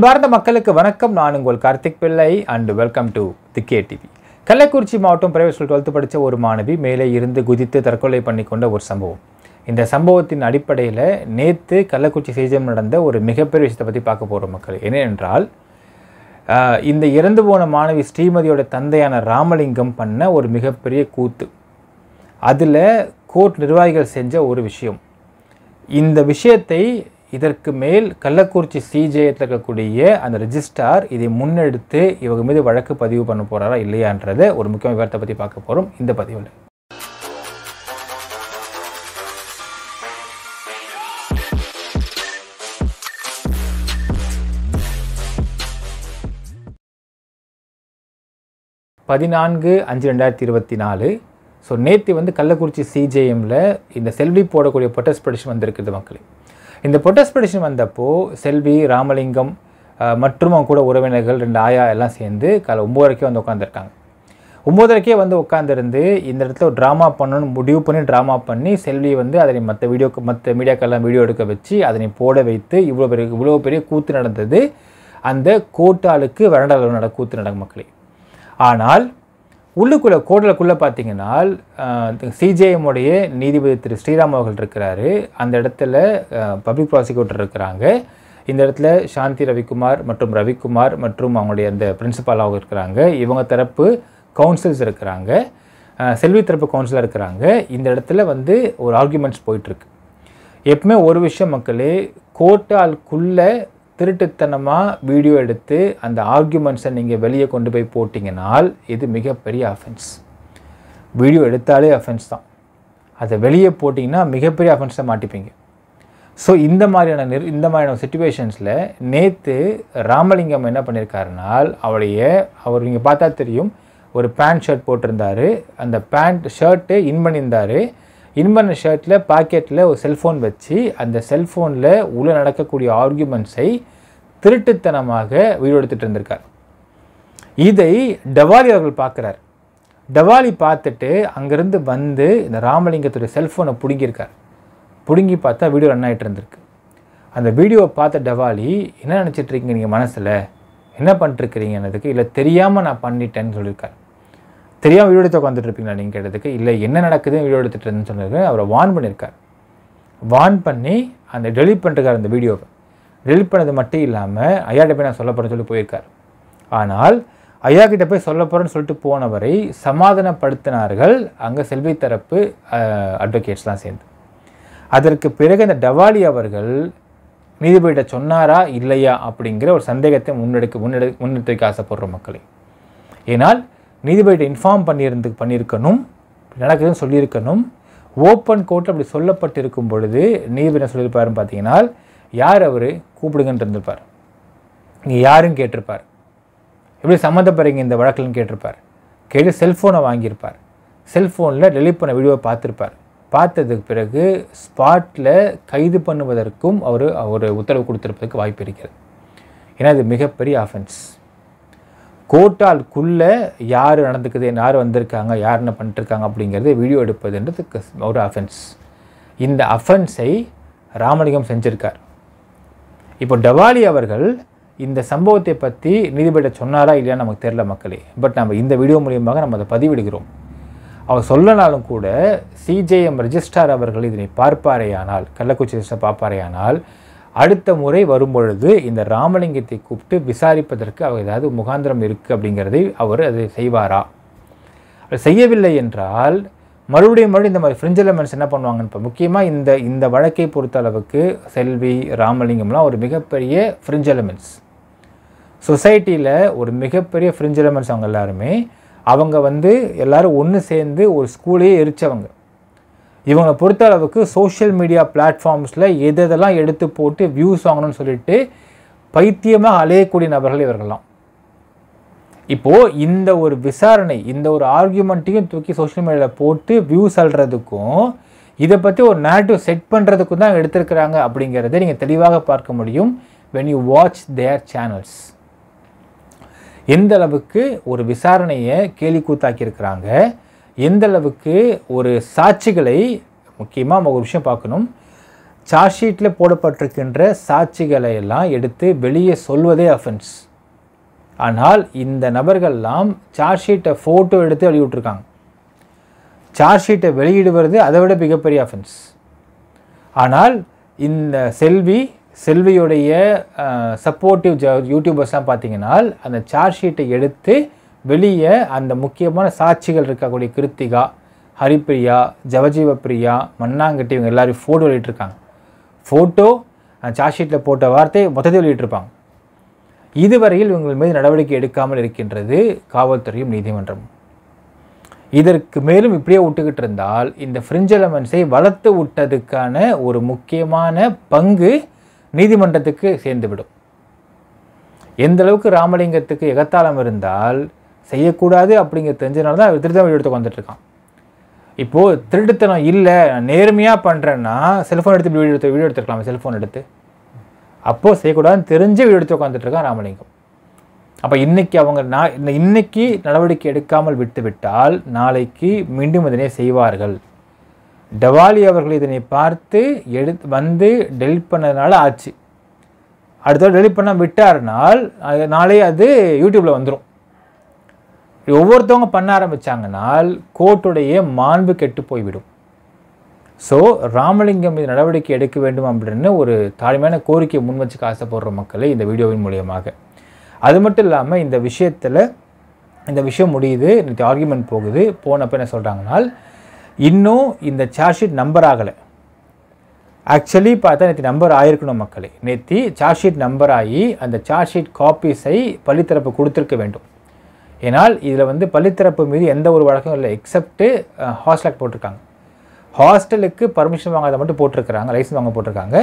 அன்பார்ந்த மக்களுக்கு வணக்கம். நான் உங்கள் Karthik Pillai and welcome to the KTV. Kallakurichi மாவட்டம் பிரைவேட் ஸ்கூல் 12th படித்த ஒரு மாணவி மேலே இருந்து குதித்து தற்கொலை பண்ணி கொண்ட ஒரு சம்பவம். இந்த சம்பவத்தின் அடிப்படையில் நேற்று கள்ளக்குறிச்சி சேஜம் நடந்த ஒரு மிகப்பெரிய விஷயத்தை பற்றி பார்க்க போகிறோம் மக்கள். என்னென்றால், இந்த இறந்து போன மாணவி ஸ்ரீமதியோட தந்தையான ராமலிங்கம் பண்ண ஒரு மிகப்பெரிய கூத்து. அதில் கோர்ட் நிர்வாகிகள் செஞ்ச ஒரு விஷயம். இந்த விஷயத்தை இதற்கு மேல் கள்ளக்குறிச்சி சிஜேயில் இருக்கக்கூடிய அந்த ரெஜிஸ்ட்ரார் இதை முன்னெடுத்து இவங்க மீது வழக்கு பதிவு பண்ண போகிறாரா இல்லையான்றதை ஒரு முக்கியமான விவரத்தை பற்றி பார்க்க போகிறோம் இந்த பதிவில். (14/5/2024). ஸோ நேற்று கள்ளக்குறிச்சி சிஜேஎம்மில் இந்த செல்வி போடக்கூடிய ப்ரொடெஸ்ட் பெட்டிஷன் வந்திருக்குது மக்களே. இந்த ப்ரொடெஸ்ட் பெட்டிஷன் வந்தப்போ செல்வி, ராமலிங்கம் மற்றும் அவங்க கூட உறவினர்கள் 2 ஆயா எல்லாம் சேர்ந்து காலை 9:30 வந்து உட்காந்துருக்காங்க. 9:30 உட்காந்துருந்து இந்த இடத்துல ஒரு ட்ராமா பண்ணணும்னு முடிவு பண்ணி ட்ராமா பண்ணி செல்வி அதனை மற்ற மீடியாக்கெல்லாம் வீடியோ எடுக்க வச்சு அதனை போட வைத்து இவ்வளோ பெரிய கூத்து நடந்தது. அந்த கோட்டாளுக்கு வறண்டாளர் கூத்து நடக்கும் மக்களே. ஆனால் கோர்ட்டுக்குள்ளே பார்த்தீங்கன்னா சிஜேஎம்முடைய நீதிபதி திரு ஸ்ரீராம் அவர்கள் இருக்கிறாரு. அந்த இடத்துல பப்ளிக் ப்ராசிக்யூட்டர் இருக்கிறாங்க. இந்த இடத்துல சாந்தி ரவிக்குமார் மற்றும் அவங்களுடைய அந்த பிரின்சிபாலாக இருக்கிறாங்க. இவங்க தரப்பு கவுன்சில்ஸ் இருக்கிறாங்க. செல்வி தரப்பு கவுன்சிலர் இருக்கிறாங்க. இந்த இடத்துல ஒரு ஆர்குமெண்ட்ஸ் போயிட்டுருக்கு. எப்பவுமே ஒரு விஷயம் மக்களே, கோர்ட்டாளுக்குள்ளே திருட்டுத்தனமாக வீடியோ எடுத்து அந்த ஆர்குமெண்ட்ஸை நீங்கள் வெளியே கொண்டு போய் போட்டிங்கனால் இது மிகப்பெரிய அஃபென்ஸ். வீடியோ எடுத்தாலே அஃபென்ஸ் தான். அதை வெளியே போட்டிங்கன்னா மிகப்பெரிய அஃபென்ஸை மாட்டிப்பீங்க. ஸோ இந்த மாதிரியான சிச்சுவேஷன்ஸில் நேற்று ராமலிங்கம் என்ன பண்ணியிருக்காருனால், அவர் நீங்கள் பார்த்தா தெரியும், ஒரு பேண்ட் ஷர்ட் போட்டிருந்தார். அந்த ஷர்ட்டு இன் பண்ணியிருந்தார். இன் பண்ண ஷர்ட்டில் பாக்கெட்டில் ஒரு செல்ஃபோன் வச்சு அந்த செல்ஃபோனில் உள்ள நடக்கக்கூடிய ஆர்குமெண்ட்ஸை திருட்டுத்தனமாக வீடியோ எடுத்துகிட்டு இருந்திருக்கார். இதை டவாலி அவர்கள் பார்க்குறார். டவாலி பார்த்துட்டு அங்கேருந்து இந்த ராமலிங்கத்துடைய செல்ஃபோனை பிடுங்கியிருக்கார். பிடுங்கி பார்த்தா வீடியோ ரன் ஆகிட்டு இருந்திருக்கு. அந்த வீடியோவை பார்த்த டவாலி, என்ன நினச்சிட்ருக்கீங்க நீங்கள் மனசில், என்ன பண்ணிட்டுருக்கிறீங்கன்னதுக்கு, இல்லை தெரியாமல் நான் பண்ணிட்டேன்னு சொல்லியிருக்கார். தெரியாமல் வீடியோ எடுத்து உட்காந்துட்ருப்பீங்களா நீங்கள் கேட்டதுக்கு, இல்லை என்ன நடக்குதுன்னு வீடியோ எடுத்துகிட்டு இருந்தேன்னு சொன்னதுக்கு அவரை வார்ன் பண்ணியிருக்கார். வார்ன் பண்ணி அந்த டெலிட் பண்ணிருக்கார். அந்த வீடியோவை டெலிட் பண்ணது மட்டும் இல்லாமல் ஐயாட்ட போய் நான் சொல்ல போகிறேன்னு சொல்லி போயிருக்கார். ஆனால் ஐயா கிட்ட போய் சொல்ல போகிறேன்னு சொல்லிட்டு போனவரை சமாதானப்படுத்தினார்கள் அங்கே செல்வி தரப்பு அட்வொகேட்ஸ்லாம் சேர்ந்து. அதற்கு பிறகு அந்த டவாலி அவர்கள் நீதிபதியிட்ட சொன்னாரா இல்லையா அப்படிங்கிற ஒரு சந்தேகத்தை முன்னெடுக்க ஆசைப்படுற மக்களை. ஏனால் நீதிபதியிட்ட இன்ஃபார்ம் பண்ணியிருக்கணும், நடக்குதுன்னு சொல்லியிருக்கணும். ஓப்பன் கோர்ட்டில் அப்படி சொல்லப்பட்டிருக்கும் பொழுது நீதிபதி சொல்லியிருப்பாருன்னு பார்த்தீங்கன்னா, யார் அவர் கூப்பிடுங்கன்னு இருந்திருப்பார். நீங்கள் யாருன்னு கேட்டிருப்பார். எப்படி சம்மந்தப்படுறீங்க இந்த வழக்கில்னு கேட்டிருப்பார். கேட்டு செல்ஃபோனை வாங்கியிருப்பார். செல்ஃபோனில் டெலிட் பண்ண வீடியோவை பார்த்துருப்பார். பார்த்ததுக்கு பிறகு ஸ்பாட்டில் கைது பண்ணுவதற்கும் அவர் உத்தரவு கொடுத்துருப்பதற்கு வாய்ப்பு இருக்கிறது. ஏன்னா இது மிகப்பெரிய அஃபென்ஸ். கோர்ட்டாளுக்குள்ளே யார் நடந்துக்குது, யார் வந்திருக்காங்க, யார் என்ன பண்ணிட்டுருக்காங்க அப்படிங்கிறது வீடியோ எடுப்பதுன்றது ஒரு அஃபென்ஸ். இந்த அஃபென்ஸை ராமலிங்கம் செஞ்சுருக்கார். இப்போ டவாலி அவர்கள் இந்த சம்பவத்தை பற்றி நீதிபதியிட்ட சொன்னாரா இல்லையா நமக்கு தெரியல மக்களே. பட் நம்ம இந்த வீடியோ மூலியமாக நம்ம அதை பதிவிடுகிறோம். அவர் சொல்லனாலும் கூட சிஜேஎம் ரெஜிஸ்ட்ரார் அவர்கள் இதனை பார்ப்பாரேயானால், கள்ளக்குறிச்சி ரெஜிஸ்ட்ரார் பார்ப்பாரேயானால், அடுத்த முறை வரும்பொழுது இந்த ராமலிங்கத்தை கூப்பிட்டு விசாரிப்பதற்கு அவர் ஏதாவது முகாந்திரம் இருக்குது அப்படிங்கிறதை அவர் அதை செய்வாரா? செய்யவில்லை என்றால் மறுபடியும் இந்த மாதிரி ஃப்ரிஞ்ச் எலமெண்ட்ஸ் என்ன பண்ணுவாங்கன்னு. இப்போ முக்கியமாக இந்த வழக்கை பொறுத்த அளவுக்கு செல்வி, ராமலிங்கம்லாம் ஒரு மிகப்பெரிய ஃப்ரிஞ்ச் எலமெண்ட்ஸ். சொசைட்டியில் ஒரு மிகப்பெரிய ஃப்ரிஞ்ச் எலமெண்ட்ஸ். அவங்க அவங்க எல்லோரும் ஒன்று சேர்ந்து ஒரு ஸ்கூலையே எரிச்சவங்க. இவங்களை பொறுத்த அளவுக்கு சோஷியல் மீடியா பிளாட்ஃபார்ம்ஸில் எதெல்லாம் எடுத்து போட்டு வியூஸ் வாங்கணும்னு சொல்லிட்டு பைத்தியமாக அலையக்கூடிய நபர்கள் இவர்கள்லாம். இப்போது இந்த ஒரு விசாரணை, இந்த ஒரு ஆர்குமெண்ட்டையும் தூக்கி சோஷியல் மீடியாவில் போட்டு வியூஸ் அல்றதுக்கும் இதை பற்றி ஒரு நேரட்டிவ் செட் பண்ணுறதுக்கும் தான் எடுத்திருக்கிறாங்க அப்படிங்கிறத நீங்கள் தெளிவாக பார்க்க முடியும் when you watch their channels. எந்த அளவுக்கு ஒரு விசாரணையை கேலி கூத்தாக்கியிருக்கிறாங்க, எந்த அளவுக்கு ஒரு சாட்சிகளை, முக்கியமாக நம்ம ஒரு விஷயம் பார்க்கணும், சார்ஜ் ஷீட்டில் போடப்பட்டிருக்கின்ற சாட்சிகளை எல்லாம் எடுத்து வெளியே சொல்வதே அஃபென்ஸ். ஆனால் இந்த நபர்கள்லாம் சார்ஜ் ஷீட்டை ஃபோட்டோ எடுத்து வெளியிட்டிருக்காங்க. சார்ஜ் ஷீட்டை வெளியிடுவது அதை விட மிகப்பெரிய அஃபென்ஸ். ஆனால் இந்த செல்வியுடைய சப்போர்ட்டிவ் யூடியூபர்ஸ்லாம் பார்த்தீங்கன்னா அந்த சார்ஜ் ஷீட்டை எடுத்து வெளியே அந்த முக்கியமான சாட்சிகள் இருக்கக்கூடிய கிருத்திகா, ஹரிப்பிரியா, ஜவஜீவப்பிரியா, மண்ணாங்கட்டி இவங்க எல்லாரும் ஃபோட்டோ வெளியிட்டிருக்காங்க. ஃபோட்டோ சார்ஜ் ஷீட்டில் போட்ட வார்த்தை மொத்தத்தை வெளியிட்டிருப்பாங்க. இதுவரையில் இவங்கள் மீது நடவடிக்கை எடுக்காமல் இருக்கின்றது காவல்துறையும் நீதிமன்றமும். இதற்கு மேலும் இப்படியே விட்டுக்கிட்டு இருந்தால் இந்த ஃப்ரிஞ்ச் எலமெண்ட்ஸை வளர்த்து விட்டதுக்கான ஒரு முக்கியமான பங்கு நீதிமன்றத்துக்கு சேர்ந்துவிடும். எந்த அளவுக்கு ராமலிங்கத்துக்கு எகத்தாளம் இருந்தால் செய்யக்கூடாது அப்படிங்கிற தெரிஞ்சதுனால தான் திருத்தம் வீடியோ எடுத்து வந்துட்டுருக்கான். இப்போது திருட்டுத்தனம் இல்லை, நேர்மையாக பண்ணுறேன்னா செல்ஃபோன் எடுத்து வீடியோ எடுத்துருக்கலாம். செல்ஃபோன் எடுத்து அப்போது செய்யக்கூடாதுன்னு தெரிஞ்சு வீடியோ எடுத்து உட்காந்துட்ருக்கான் ராமலிங்கம். அப்போ இன்றைக்கி அவங்க இன்னைக்கு நடவடிக்கை எடுக்காமல் விட்டுவிட்டால் நாளைக்கு மீண்டும் இதனை செய்வார்கள். டவாலி அவர்கள் இதனை பார்த்து வந்து டெலிட் பண்ணதுனால ஆச்சு. அடுத்த டெலிட் பண்ண விட்டார்னால் நாளே அது யூடியூப்பில் வந்துடும். ஒவ்வொருத்தவங்க பண்ண ஆரம்பித்தாங்கனால் கோர்ட்டுடைய மாண்பு கெட்டு போய்விடும். ஸோ ராமலிங்கம் மீது நடவடிக்கை எடுக்க வேண்டும் அப்படின்னு ஒரு தாழ்மையான கோரிக்கையை முன் வச்சுக்க ஆசைப்படுற மக்களை இந்த வீடியோவின் மூலியமாக. அது மட்டும் இல்லாமல் இந்த விஷயம் முடியுது, நேற்று ஆர்குமெண்ட் போனப்போ என்ன சொல்கிறாங்கனால் இன்னும் இந்த சார்ஜ் ஷீட் நம்பர் ஆகலை. ஆக்சுவலி பார்த்தா நேற்று நம்பர் ஆகிருக்கணும் மக்களே. நேற்று சார்ஜ் ஷீட் நம்பர் ஆகி அந்த சார்ஜ் ஷீட் காப்பீஸை பள்ளித்தரப்பு கொடுத்துருக்க வேண்டும். ஏன்னால் இதில் பள்ளித்தரப்பு மீது எந்த ஒரு வழக்கம் இல்லை, எக்ஸப்ட்டு ஹாஸ்டல் போட்டிருக்காங்க. ஹாஸ்டலுக்கு பர்மிஷன் வாங்காத மட்டும் போட்டிருக்கிறாங்க, லைசன்ஸ் வாங்க போட்டிருக்காங்க.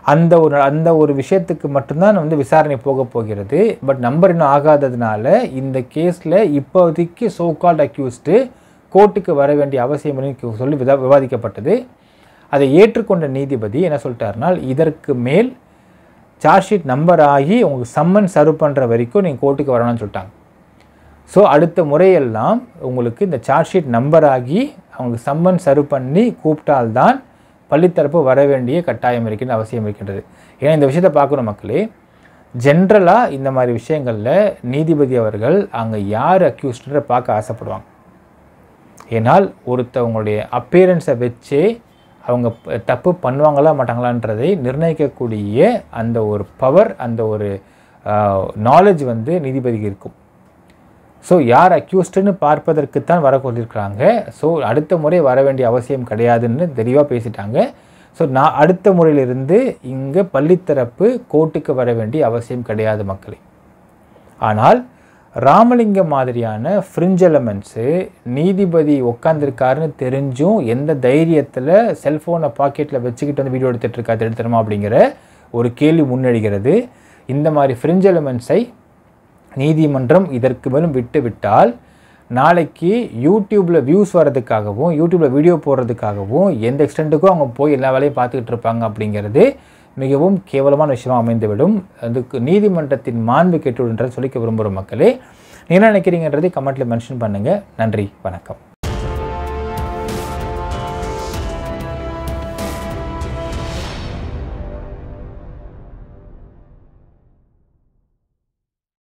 அந்த ஒரு விஷயத்துக்கு மட்டும்தான் விசாரணை போக போகிறது. பட் நம்பர் இன்னும் ஆகாததுனால இந்த கேஸில் இப்போதைக்கு சோ கால்ட் அக்யூஸ்டு கோர்ட்டுக்கு வர வேண்டிய அவசியம் சொல்லி விவாதிக்கப்பட்டது. அதை ஏற்றுக்கொண்ட நீதிபதி என்ன சொல்லிட்டாருனால் இதற்கு மேல் சார்ஜ் ஷீட் நம்பர் ஆகி உங்களுக்கு சம்மன் சர்வ் பண்ணுற வரைக்கும் நீங்கள் கோர்ட்டுக்கு வரணும்னு சொல்லிட்டாங்க. ஸோ அடுத்த முறையெல்லாம் உங்களுக்கு இந்த சார்ஜ் ஷீட் நம்பர் ஆகி அவங்களுக்கு சம்மன் சர்வ் பண்ணி கூப்பிட்டால்தான் பள்ளித்தரப்பு வர வேண்டிய கட்டாயம் இருக்கின்ற அவசியம் இருக்கின்றது. ஏன்னா இந்த விஷயத்தை பார்க்கணும் மக்களே. ஜென்ரலாக இந்த மாதிரி விஷயங்களில் நீதிபதி அவர்கள் அங்கே யார் அக்யூஸ்டுன்ற பார்க்க ஆசைப்படுவாங்க. ஏன்னால் ஒருத்தவங்களுடைய அப்பியரன்ஸை வச்சே அவங்க தப்பு பண்ணுவாங்களா மாட்டாங்களான்றதை நிர்ணயிக்கக்கூடிய அந்த ஒரு பவர், அந்த ஒரு நாலேஜ் நீதிபதிக்கு இருக்கும். ஸோ யார் அக்யூஸ்டுன்னு பார்ப்பதற்குத்தான் வர சொல்லியிருக்கிறாங்க. ஸோ அடுத்த முறை வர வேண்டிய அவசியம் கிடையாதுன்னு தெளிவாக பேசிட்டாங்க. ஸோ அடுத்த முறையிலிருந்து இங்கே பள்ளித்தரப்பு கோர்ட்டுக்கு வர வேண்டிய அவசியம் கிடையாது மக்களே. ஆனால் ராமலிங்கம் மாதிரியான ஃப்ரிஞ்ச் எலமெண்ட்ஸு நீதிபதி உட்காந்துருக்காருன்னு தெரிஞ்சும் எந்த தைரியத்தில் செல்ஃபோனை பாக்கெட்டில் வச்சுக்கிட்டு வீடியோ எடுத்துகிட்டு எடுத்துருமா அப்படிங்கிற ஒரு கேள்வி முன்னெடுகிறது. இந்த மாதிரி ஃப்ரிஞ்ச் எலமெண்ட்ஸை நீதிமன்றம் இதற்கு மேலும் விட்டுவிட்டால் நாளைக்கு யூடியூப்பில் வியூஸ் வர்றதுக்காகவும் யூடியூப்பில் வீடியோ போடுறதுக்காகவும் எந்த எக்ஸ்டெண்ட்டுக்கும் அவங்க போய் எல்லா வேலையும் பார்த்துக்கிட்டு இருப்பாங்க அப்படிங்கிறது மிகவும் கேவலமான விஷயமாக அமைந்துவிடும். அதுக்கு நீதிமன்றத்தின் மாண்பு கெட்டுவிடுன்றதை சொல்லிக்க விரும்புகிற மக்களே. என்ன நினைக்கிறீங்கன்றதை கமெண்ட்டில் மென்ஷன் பண்ணுங்கள். நன்றி, வணக்கம்.